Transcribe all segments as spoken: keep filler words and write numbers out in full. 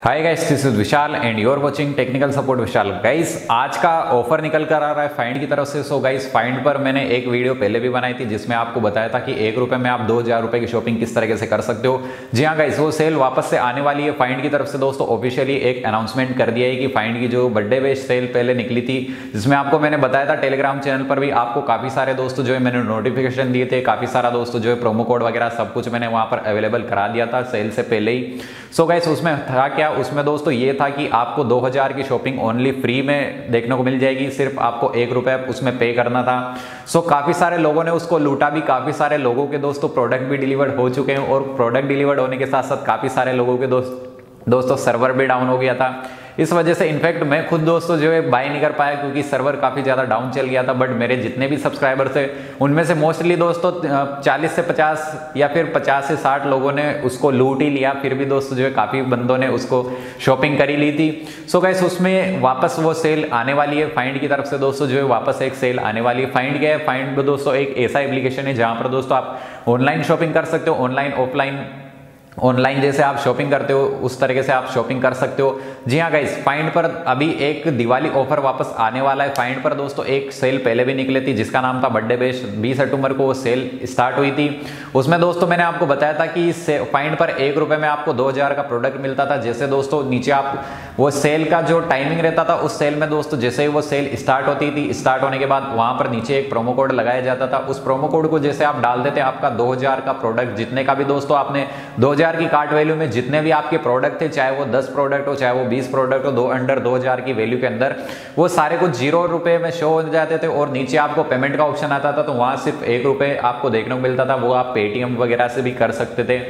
Hi guys, this is Vishal and you are watching technical support Vishal. Guys, आज का offer निकल कर आ रहा है फाइंड की तरफ से। सो गाइस, फाइंड पर मैंने एक वीडियो पहले भी बनाई थी जिसमें आपको बताया था कि एक रुपए में आप दो हजार रुपए की शॉपिंग किस तरीके से कर सकते हो। जी हाँ गाइस, वो सेल वापस से आने वाली है फाइंड की तरफ से। दोस्तों ऑफिशियली एक अनाउंसमेंट कर दिया है कि फाइंड की जो बर्थडे बेस सेल पहले निकली थी, जिसमें आपको मैंने बताया था टेलीग्राम चैनल पर भी आपको काफी सारे दोस्तों जो है मैंने नोटिफिकेशन दिए थे, काफी सारा दोस्तों जो है प्रोमो कोड वगैरह सब कुछ मैंने वहां पर अवेलेबल करा दिया था सेल से पहले ही। सो गाइस, उसमें था क्या, उसमें दोस्तों ये था कि आपको दो हजार की शॉपिंग ओनली फ्री में देखने को मिल जाएगी। सिर्फ आपको एक रुपए उसमें पे करना था। सो काफी सारे लोगों ने उसको लूटा भी, काफी सारे लोगों के दोस्तों प्रोडक्ट भी डिलीवर्ड हो चुके हैं और प्रोडक्ट डिलीवर्ड होने के साथ साथ काफी सारे लोगों के दोस्त दोस्तों सर्वर भी डाउन हो गया था। इस वजह से इनफैक्ट मैं खुद दोस्तों जो है बाय नहीं कर पाया क्योंकि सर्वर काफी ज्यादा डाउन चल गया था। बट मेरे जितने भी सब्सक्राइबर थे उनमें से मोस्टली दोस्तों चालीस से पचास या फिर पचास से साठ लोगों ने उसको लूट ही लिया। फिर भी दोस्तों जो है काफी बंदों ने उसको शॉपिंग करी ली थी। सो गाइस, उसमें वापस वो सेल आने वाली है फाइंड की तरफ से। दोस्तों जो है वापस एक सेल आने वाली है। फाइंड क्या है, फाइंड दोस्तों एक ऐसा एप्लीकेशन है जहां पर दोस्तों आप ऑनलाइन शॉपिंग कर सकते हो। ऑनलाइन ऑफलाइन ऑनलाइन जैसे आप शॉपिंग करते हो उस तरीके से आप शॉपिंग कर सकते हो। जी हाँ गाइस, फाइंड पर अभी एक दिवाली ऑफर वापस आने वाला है। फाइंड पर दोस्तों एक सेल पहले भी निकली थी जिसका नाम था बर्थडे बेश। बीस अक्टूबर को वो सेल स्टार्ट हुई थी। उसमें दोस्तों मैंने आपको बताया था कि फाइंड पर एक रुपए में आपको दो हजार का प्रोडक्ट मिलता था। जैसे दोस्तों नीचे आप वो सेल का जो टाइमिंग रहता था, उस सेल में दोस्तों जैसे ही वो सेल स्टार्ट होती थी, स्टार्ट होने के बाद वहां पर नीचे एक प्रोमो कोड लगाया जाता था। उस प्रोमो कोड को जैसे आप डाल देते, आपका दो हजार का प्रोडक्ट जितने का भी दोस्तों आपने दो हजार की कार्ट वैल्यू जितने भी आपके प्रोडक्ट थे, चाहे वो दस प्रोडक्ट हो चाहे वो बीस प्रोडक्ट हो, दो अंडर दो हजार की वैल्यू के अंदर वो सारे कुछ जीरो रुपए में शो हो जाते थे और नीचे आपको पेमेंट का ऑप्शन आता था। तो वहां सिर्फ एक रुपए आपको देखने को मिलता था। वो आप पेटीएम वगैरह से भी कर सकते थे।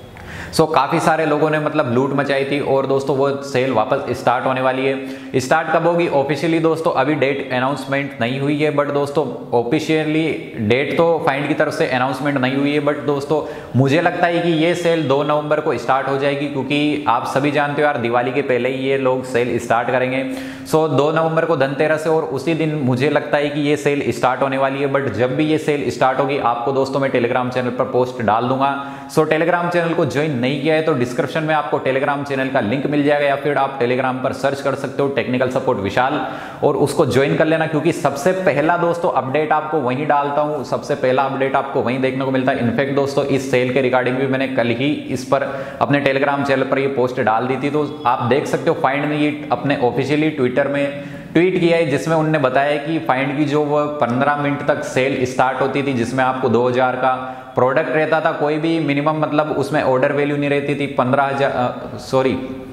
सो so, काफी सारे लोगों ने मतलब लूट मचाई थी और दोस्तों वो सेल वापस स्टार्ट होने वाली है। स्टार्ट कब होगी ऑफिशियली दोस्तों अभी डेट अनाउंसमेंट नहीं हुई है। बट दोस्तों ऑफिशियली डेट तो फाइंड की तरफ से अनाउंसमेंट नहीं हुई है। बट दोस्तों मुझे लगता है कि ये सेल दो नवंबर को स्टार्ट हो जाएगी क्योंकि आप सभी जानते हो यार, दिवाली के पहले ही ये लोग सेल स्टार्ट करेंगे। सो so, दो नवंबर को धनतेरस है और उसी दिन मुझे लगता है कि ये सेल स्टार्ट होने वाली है। बट जब भी ये सेल स्टार्ट होगी आपको दोस्तों मैं टेलीग्राम चैनल पर पोस्ट डाल दूंगा। सो so, टेलीग्राम चैनल को ज्वाइन नहीं किया है तो डिस्क्रिप्शन में आपको टेलीग्राम चैनल का लिंक मिल जाएगा या फिर आप टेलीग्राम पर सर्च कर सकते हो टेक्निकल सपोर्ट विशाल और उसको ज्वाइन कर लेना क्योंकि सबसे पहला दोस्तों अपडेट आपको वहीं डालता हूं। सबसे पहला अपडेट आपको वहीं देखने को मिलता है। इनफैक्ट दोस्तों इस सेल के रिगार्डिंग भी मैंने कल ही इस पर अपने टेलीग्राम चैनल पर ये पोस्ट डाल दी थी। तो आप देख सकते हो फाइंड ने ये अपने ऑफिशियली ट्विटर में ट्वीट किया है जिसमें उन्होंने बताया कि फाइंड की जो वो पंद्रह मिनट तक सेल स्टार्ट होती थी जिसमें आपको दो हजार का प्रोडक्ट रहता था। कोई भी मिनिमम मतलब उसमें ऑर्डर वैल्यू नहीं रहती थी। पंद्रह हजार सॉरी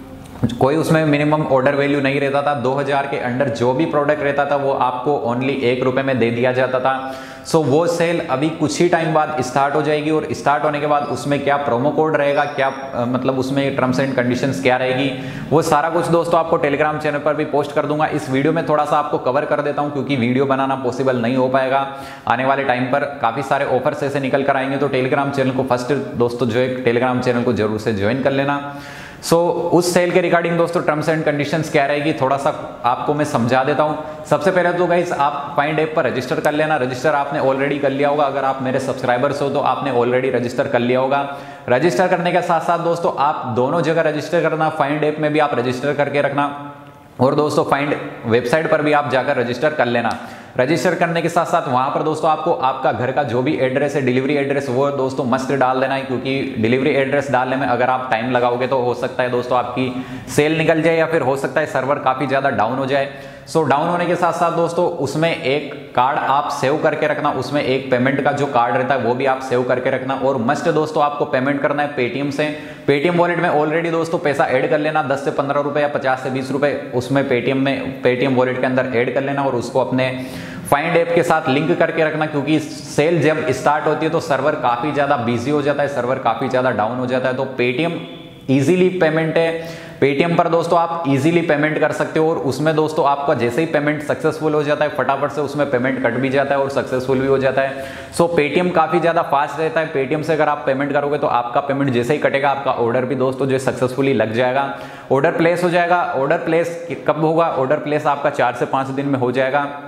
कोई उसमें मिनिमम ऑर्डर वैल्यू नहीं रहता था। दो हजार के अंडर जो भी प्रोडक्ट रहता था वो आपको ओनली एक रुपए में दे दिया जाता था। सो वो सेल अभी कुछ ही टाइम बाद स्टार्ट हो जाएगी और स्टार्ट होने के बाद उसमें क्या प्रोमो कोड रहेगा, क्या आ, मतलब उसमें टर्म्स एंड कंडीशंस क्या रहेगी, वो सारा कुछ दोस्तों आपको टेलीग्राम चैनल पर भी पोस्ट कर दूंगा। इस वीडियो में थोड़ा सा आपको कवर कर देता हूं क्योंकि वीडियो बनाना पॉसिबल नहीं हो पाएगा। आने वाले टाइम पर काफी सारे ऑफर्स ऐसे निकल कर आएंगे तो टेलीग्राम चैनल को फर्स्ट दोस्तों जो है टेलीग्राम चैनल को जरूर से ज्वाइन कर लेना। सो so, उस सेल के रिगार्डिंग दोस्तों टर्म्स एंड कंडीशंस क्या रहेगी थोड़ा सा आपको मैं समझा देता हूं। सबसे पहले तो गाइस आप फाइंड ऐप पर रजिस्टर कर लेना। रजिस्टर आपने ऑलरेडी कर लिया होगा। अगर आप मेरे सब्सक्राइबर्स हो तो आपने ऑलरेडी रजिस्टर कर लिया होगा। रजिस्टर करने के साथ साथ दोस्तों आप दोनों जगह रजिस्टर करना। फाइंड ऐप में भी आप रजिस्टर करके रखना और दोस्तों फाइंड वेबसाइट पर भी आप जाकर रजिस्टर कर लेना। रजिस्टर करने के साथ साथ वहां पर दोस्तों आपको आपका घर का जो भी एड्रेस है, डिलीवरी एड्रेस, वो दोस्तों मस्ट डाल देना है क्योंकि डिलीवरी एड्रेस डालने में अगर आप टाइम लगाओगे तो हो सकता है दोस्तों आपकी सेल निकल जाए या फिर हो सकता है सर्वर काफी ज्यादा डाउन हो जाए। सो so, डाउन होने के साथ साथ दोस्तों उसमें एक कार्ड आप सेव करके रखना। उसमें एक पेमेंट का जो कार्ड रहता है वो भी आप सेव करके रखना और मस्ट दोस्तों आपको पेमेंट करना है पेटीएम से। पेटीएम वॉलेट में ऑलरेडी दोस्तों पैसा ऐड कर लेना, दस से पंद्रह रुपए या पचास से बीस रुपए उसमें पेटीएम में पेटीएम वॉलेट के अंदर ऐड कर लेना और उसको अपने फाइंड ऐप के साथ लिंक करके रखना क्योंकि सेल जब स्टार्ट होती है तो सर्वर काफी ज्यादा बिजी हो जाता है, सर्वर काफी ज्यादा डाउन हो जाता है। तो पेटीएम इजीली पेमेंट है। पेटीएम पर दोस्तों आप इजीली पेमेंट कर सकते हो और उसमें दोस्तों आपका जैसे ही पेमेंट सक्सेसफुल हो जाता है फटाफट से उसमें पेमेंट कट भी जाता है और सक्सेसफुल भी हो जाता है। सो पेटीएम काफी ज्यादा फास्ट रहता है। पेटीएम से अगर आप पेमेंट करोगे तो आपका पेमेंट जैसे ही कटेगा आपका ऑर्डर भी दोस्तों जो सक्सेसफुली लग जाएगा, ऑर्डर प्लेस हो जाएगा। ऑर्डर प्लेस कब होगा? ऑर्डर प्लेस आपका चार से पांच दिन में हो जाएगा।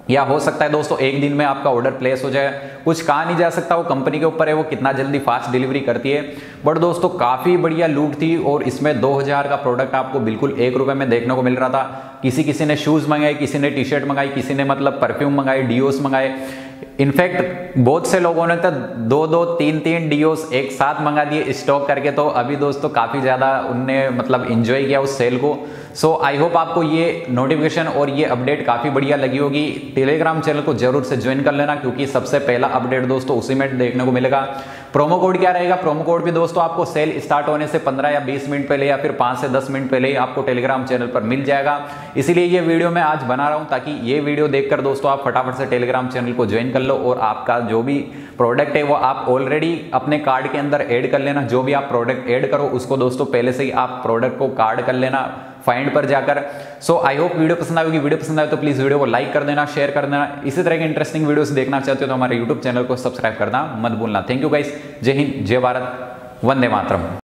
या हो सकता है दोस्तों एक दिन में आपका ऑर्डर प्लेस हो जाए। कुछ कहा नहीं जा सकता, वो कंपनी के ऊपर है वो कितना जल्दी फास्ट डिलीवरी करती है। बट दोस्तों काफ़ी बढ़िया लूट थी और इसमें दो हज़ार का प्रोडक्ट आपको बिल्कुल एक रुपये में देखने को मिल रहा था। किसी किसी ने शूज़ मंगाए, किसी ने टी शर्ट मंगाई, किसी ने मतलब परफ्यूम मंगाए, डियोस मंगाए। इनफैक्ट बहुत से लोगों ने तो दो दो तीन तीन डियोस एक साथ मंगा दिए स्टॉक करके। तो अभी दोस्तों काफ़ी ज़्यादा उनने मतलब इंजॉय किया उस सेल को। सो आई होप आपको ये नोटिफिकेशन और ये अपडेट काफ़ी बढ़िया लगी होगी। टेलीग्राम चैनल को जरूर से ज्वाइन कर लेना, क्योंकि सबसे पहला अपडेट दोस्तों उसी में देखने को मिलेगा। प्रोमो कोड क्या रहेगा? प्रोमो कोड भी दोस्तों आपको सेल स्टार्ट होने से पंद्रह या बीस मिनट पहले या फिर पाँच से दस मिनट पहले ही आपको टेलीग्राम चैनल पर मिल जाएगा। इसीलिए ये वीडियो मैं आज बना रहा हूँ, ताकि ये वीडियो देखकर दोस्तों आप फटाफट से टेलीग्राम चैनल को ज्वाइन कर लो और आपका जो भी प्रोडक्ट है वो आप ऑलरेडी अपने कार्ड के अंदर ऐड कर लेना। जो भी आप प्रोडक्ट ऐड करो उसको दोस्तों पहले से ही आप प्रोडक्ट को कार्ड कर लेना फाइंड पर जाकर। सो आई होप वीडियो पसंद आएगी। वीडियो पसंद आए तो प्लीज वीडियो को लाइक कर देना, शेयर कर देना। इसी तरह के इंटरेस्टिंग वीडियोस देखना चाहते हो तो हमारे यूट्यूब चैनल को सब्सक्राइब करना मत भूलना। Thank you guys. जय हिंद, जय भारत, वंदे मातरम।